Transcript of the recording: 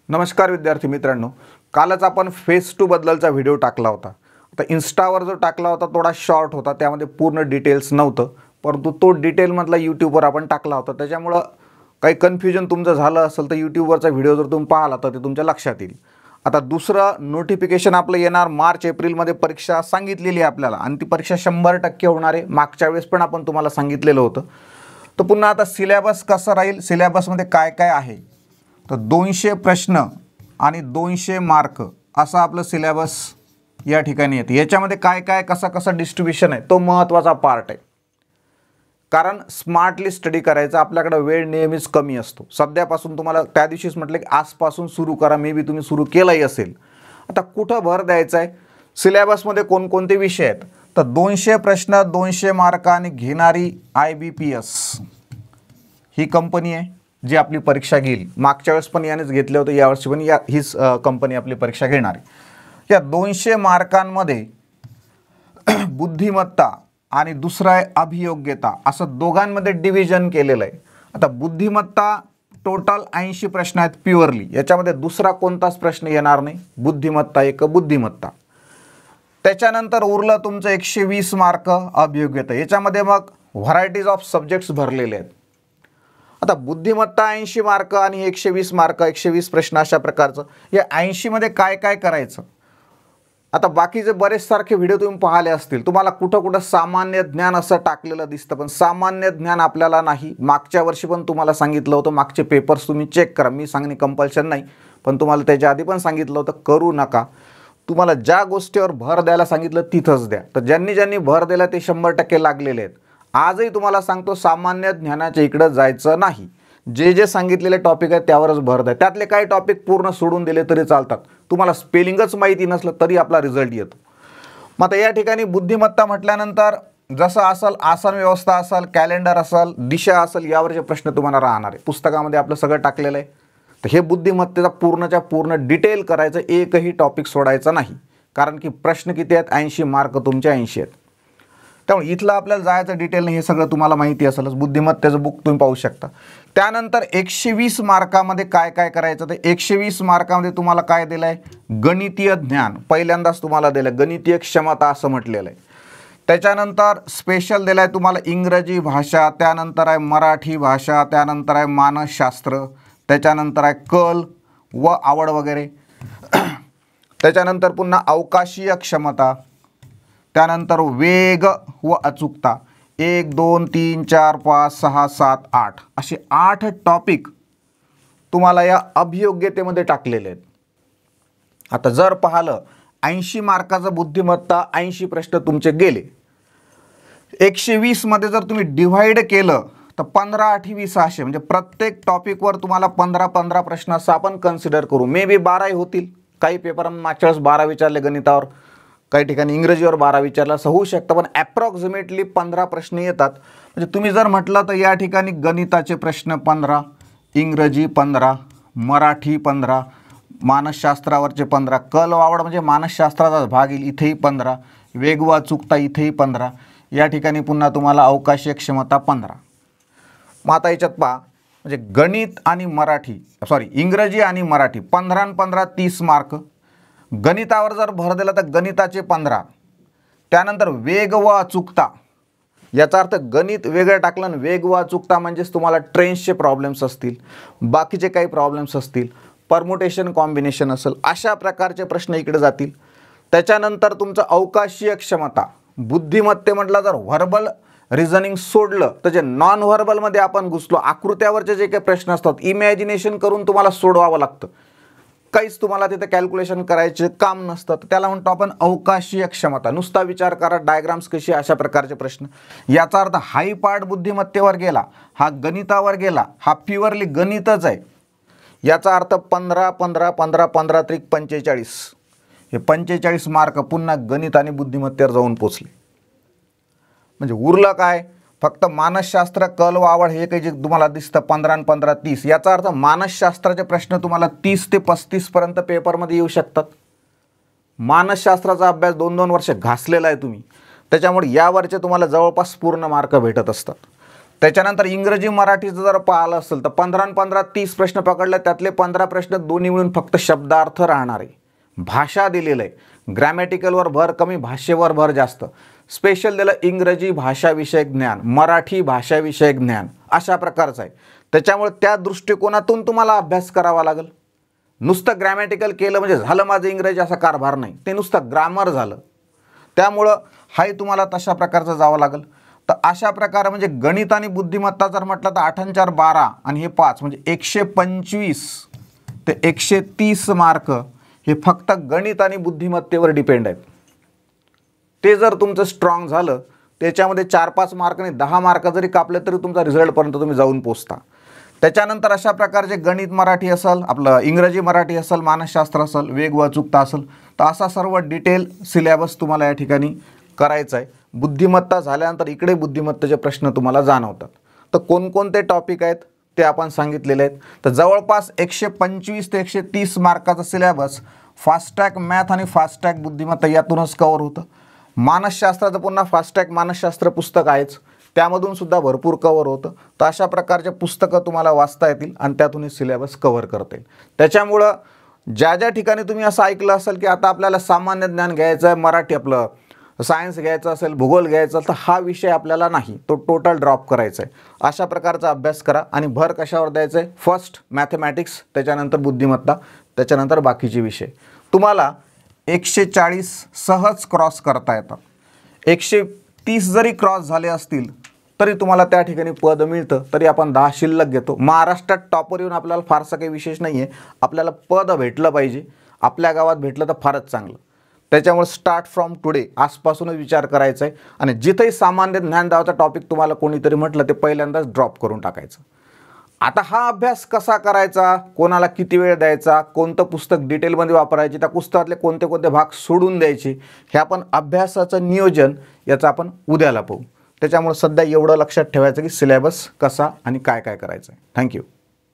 नमस्कार विद्यार्थी मित्रांनो, कालच आपण फेज 2 बद्दलचा व्हिडिओ टाकला होता। आता इन्स्टावर जो टाकला होता थोडा शॉर्ट होता, त्यामध्ये पूर्ण डिटेल्स नव्हतं, परंतु तो डिटेलमधला यूट्यूबवर आपण टाकला होता। त्याच्यामुळे काही कन्फ्युजन तुमचं झालं असेल तर यूट्यूबवरचा व्हिडिओ जर तुम्ही पाहिला तर ते तुमच्या लक्षात येईल। आता दुसरं नोटिफिकेशन आपलं येणार मार्च एप्रिल मध्ये परीक्षा सांगितलेली आहे आपल्याला, आणि ती परीक्षा 100% होणार आहे। मागच्या वेळेस पण आपण तुम्हाला सांगितलेलं होतं। तर पुन्हा आता सिलेबस कसं राहील, सिलेबसमध्ये काय काय आहे, तर 200 प्रश्न आणि 200 मार्क असा आपलं सिलेबस या ठिकाणी येते। याच्यामध्ये काय काय कसं डिस्ट्रीब्युशन आहे तो महत्त्वाचा पार्ट आहे, कारण स्मार्टली स्टडी करायचा आपल्याकडे वेळ नेहमीच कमी असतो। सध्यापासून तुम्हाला त्या दिवशीच म्हटलं की आजपासून सुरू करा, मे बी तुम्ही सुरू केलंही असेल। आता कुठं भर द्यायचा आहे, सिलेबसमध्ये कोणकोणते विषय आहेत, तर 200 प्रश्न 200 मार्क आणि घेणारी IBPS ही कंपनी आहे जी आपली परीक्षा घेईल। मागच्या वेळेस पण यानेच घेतले होते, यावर्षी पण हीच कंपनी आपली परीक्षा घेणार आहे। या 200 मार्कांमध्ये बुद्धिमत्ता आणि दुसरा आहे अभियोग्यता, असं दोघांमध्ये डिव्हिजन केलेलं आहे। आता बुद्धिमत्ता टोटल 80 प्रश्न आहेत प्युअरली, याच्यामध्ये दुसरा कोणताच प्रश्न येणार नाही, बुद्धिमत्ता एक बुद्धिमत्ता। त्याच्यानंतर उरलं तुमचं 120 मार्क अभियोग्यता, याच्यामध्ये मग व्हरायटीज ऑफ सब्जेक्ट्स भरलेले आहेत। आता बुद्धिमत्ता 80 मार्क आणि 120 मार्क, 120 प्रश्न अशा प्रकारचं। या 80 मध्ये काय काय करायचं, आता बाकीचे बरेच सारखे व्हिडिओ तुम्ही पाहिले असतील, तुम्हाला कुठं सामान्य ज्ञान असं टाकलेलं दिसतं, पण सामान्य ज्ञान आपल्याला नाही। मागच्या वर्षी पण तुम्हाला सांगितलं होतं, मागचे पेपर्स तुम्ही चेक करा, मी सांगणे कंपल्शन नाही, पण तुम्हाला त्याच्या आधी पण सांगितलं होतं करू नका। तुम्हाला ज्या गोष्टीवर भर द्यायला सांगितलं तिथंच द्या। तर ज्यांनी भर दिला ते 100% लागलेले आहेत। आजही तुम्हाला सांगतो सामान्य ज्ञानाच्या इकडे जायचं नाही, जे सांगितलेले टॉपिक आहेत त्यावरच भर द्या। त्यातले काही टॉपिक पूर्ण सोडून दिले तरी चालतात, तुम्हाला स्पेलिंगच माहिती नसलं तरी आपला रिझल्ट येतो। मग आता या ठिकाणी बुद्धिमत्ता म्हटल्यानंतर जसं असेल आसन व्यवस्था असेल, कॅलेंडर असेल, दिशा असेल, यावरचे प्रश्न तुम्हाला राहणार आहे। पुस्तकामध्ये आपलं सगळं टाकलेलं आहे। तर हे बुद्धिमत्तेचा पूर्णच्या पूर्ण डिटेल करायचं, एकही टॉपिक सोडायचा नाही, कारण की प्रश्न किती आहेत, 80 मार्क तुमचे 80 आहेत। त्यामुळे इथलं आपल्याला जायचं डिटेल नाही, हे सगळं तुम्हाला माहिती असेलच। बुद्धिमत्तेचं बुक तुम्ही पाहू शकता। त्यानंतर 120 मार्कामध्ये काय काय करायचं, तर 120 मार्कामध्ये तुम्हाला काय दिलं आहे, गणितीय ज्ञान पहिल्यांदाच तुम्हाला दिलं, गणितीय क्षमता असं म्हटलेलं आहे। त्याच्यानंतर स्पेशल दिलं आहे तुम्हाला इंग्रजी भाषा, त्यानंतर आहे मराठी भाषा, त्यानंतर आहे मानसशास्त्र, त्याच्यानंतर आहे कल व आवड वगैरे, त्याच्यानंतर पुन्हा अवकाशीय क्षमता, त्यानंतर वेग व अचूकता, 1 2 3 4 5 6 7 8 असे 8 टॉपिक तुम्हाला या अभियोग्यतेमध्ये टाकलेले आहेत। आता जर पाहिलं 80 मार्काचा बुद्धिमत्ता, 80 प्रश्न तुमचे गेले। 120 मध्ये जर तुम्ही डिव्हाइड केलं तर 15 8 20 असे, म्हणजे प्रत्येक टॉपिकवर तुम्हाला 15 प्रश्न असं आपण कन्सिडर करू। मे बी 12 होतील, काही पेपरांना मागच्या वेळेस 12 विचारले गणितावर, काही ठिकाणी इंग्रजीवर 12 विचारलं, असं होऊ शकतं, पण ॲप्रॉक्सिमेटली 15 प्रश्न येतात। म्हणजे तुम्ही जर म्हटलं तर या ठिकाणी गणिताचे प्रश्न 15, इंग्रजी 15, मराठी 15, मानसशास्त्रावरचे 15, कल व आवड म्हणजे मानसशास्त्राचा भाग येईल इथेही 15, वेग व अचूकता इथेही 15, या ठिकाणी पुन्हा तुम्हाला अवकाशीय क्षमता 15। मग आता याच्यात पहा, म्हणजे गणित आणि मराठी इंग्रजी आणि मराठी 15 आणि 15 30 मार्क। गणितावर जर भर दिला तर गणिताचे 15, त्यानंतर वेग व अचूकता, याचा अर्थ गणित वेगळं टाकलं आणि वेग व अचूकता म्हणजेच तुम्हाला ट्रेन्सचे प्रॉब्लेम्स असतील, बाकीचे काही प्रॉब्लेम्स असतील, परमुटेशन कॉम्बिनेशन असेल, अशा प्रकारचे प्रश्न इकडे जातील। त्याच्यानंतर तुमचं अवकाशीय क्षमता, बुद्धिमत्ते म्हटलं जर व्हर्बल रिझनिंग सोडलं तर जे नॉन व्हर्बलमध्ये आपण घुसलो, आकृत्यावरचे जे काही प्रश्न असतात इमॅजिनेशन करून तुम्हाला सोडवावं लागतं, काहीच तुम्हाला तिथे कॅल्क्युलेशन करायचे काम नसतं, त्याला म्हणतो आपण अवकाशीय क्षमता। नुसता विचार करा डायग्राम्स कशी, अशा प्रकारचे प्रश्न। याचा अर्थ हाई पार्ट बुद्धिमत्तेवर गेला, हा गणितावर गेला, हा प्युअरली गणितच आहे। याचा अर्थ 15 15 15 15 त्रिक 45, हे 45 मार्क पुन्हा गणित आणि बुद्धिमत्तेवर जाऊन पोचले। म्हणजे उरलं काय, फक्त मानसशास्त्र, कल व आवड हे काही जे तुम्हाला दिसतं 15 आणि 15 30, याचा अर्थ मानसशास्त्राचे प्रश्न तुम्हाला 30 ते 35 पर्यंत पेपरमध्ये येऊ शकतात। मानसशास्त्राचा अभ्यास 2-2 वर्ष घासलेला आहे तुम्ही, त्याच्यामुळे यावरचे तुम्हाला जवळपास पूर्ण मार्क भेटत असतात। त्याच्यानंतर इंग्रजी मराठीचं जर पाहिलं असेल तर 15 आणि 15 30 प्रश्न पकडले, त्यातले 15 प्रश्न दोन्ही मिळून फक्त शब्दार्थ राहणार आहे. भाषा दिलेलं आहे, ग्रॅमॅटिकलवर भर कमी, भाषेवर भर जास्त. स्पेशल दिलं इंग्रजी भाषाविषयक ज्ञान, मराठी भाषाविषयक ज्ञान, अशा प्रकारचं आहे. त्याच्यामुळे त्या दृष्टिकोनातून तुम्हाला अभ्यास करावा लागेल. नुसतं ग्रॅमॅटिकल केलं म्हणजे झालं माझं इंग्रजी असा कारभार नाही, ते नुसतं ग्रामर झालं. त्यामुळं हाही तुम्हाला तशा प्रकारचं जावं लागेल. तर अशा प्रकारे म्हणजे गणित आणि बुद्धिमत्ता जर म्हटलं तर 8 आणि 4 12 आणि हे 5 म्हणजे 125 ते 130 मार्क हे फक्त गणित आणि बुद्धिमत्तेवर डिपेंड आहेत. ते जर तुमचं स्ट्रॉंग झालं, त्याच्यामध्ये 4-5 मार्क नाही 10 मार्क जरी कापले तरी तुमचा रिझल्टपर्यंत तुम्ही जाऊन पोचता. त्याच्यानंतर अशा प्रकारचे गणित मराठी असेल, आपलं इंग्रजी मराठी असेल, मानसशास्त्र असेल, वेग व अचूकता असेल, तर असा सर्व डिटेल सिलेबस तुम्हाला या ठिकाणी करायचा आहे. बुद्धिमत्ता झाल्यानंतर इकडे बुद्धिमत्तेचे प्रश्न तुम्हाला जाणवतात. तर कोणकोणते टॉपिक आहेत ते आपण सांगितलेले आहेत. तर जवळपास 125 ते 130 मार्काचा सिलेबस फास्टॅग मॅथ आणि फास्टॅग बुद्धिमत्ता यातूनच कव्हर होतं. मानसशास्त्राचं पुन्हा फास्टॅग मानसशास्त्र पुस्तक आहेच, त्यामधून सुद्धा भरपूर कव्हर होतं. तर अशा प्रकारचे पुस्तकं तुम्हाला वाचता येतील आणि त्यातून हे सिलेबस कव्हर करता येईल. त्याच्यामुळं ज्या ज्या ठिकाणी तुम्ही असं ऐकलं असेल की आता आपल्याला सामान्य ज्ञान घ्यायचं आहे, मराठी आपलं सायन्स घ्यायचं असेल, भूगोल घ्यायचं तर हा विषय आपल्याला नाही, तो टोटल ड्रॉप करायचा आहे. अशा प्रकारचा अभ्यास करा आणि भर कशावर द्यायचं आहे, फर्स्ट मॅथमॅटिक्स, त्याच्यानंतर बुद्धिमत्ता, त्याच्यानंतर बाकीचे विषय. तुम्हाला 140 सहज क्रॉस करता येतात. 130 जरी क्रॉस झाले असतील तरी तुम्हाला त्या ठिकाणी पद मिळतं. तरी आपण 10 शिल्लक घेतो. महाराष्ट्रात टॉपर येऊन आपल्याला फारसं काही विशेष नाही आहे, आपल्याला पद भेटलं पाहिजे. आपल्या गावात भेटलं तर फारच चांगलं. त्याच्यामुळे स्टार्ट फ्रॉम टुडे आजपासूनच विचार करायचा आहे आणि जिथेही सामान्य ज्ञान द्यावचा टॉपिक तुम्हाला कोणीतरी म्हटलं ते पहिल्यांदाच ड्रॉप करून टाकायचं. आता हा अभ्यास कसा करायचा, कोणाला किती वेळ द्यायचा, कोणतं पुस्तक डिटेलमध्ये वापरायचे, त्या पुस्तकातले कोणते कोणते भाग सोडून द्यायचे, हे आपण अभ्यासाचं नियोजन याचं आपण उद्याला पाहू. त्याच्यामुळे सध्या एवढं लक्षात ठेवायचं की सिलेबस कसा आणि काय काय करायचं आहे. थँक्यू.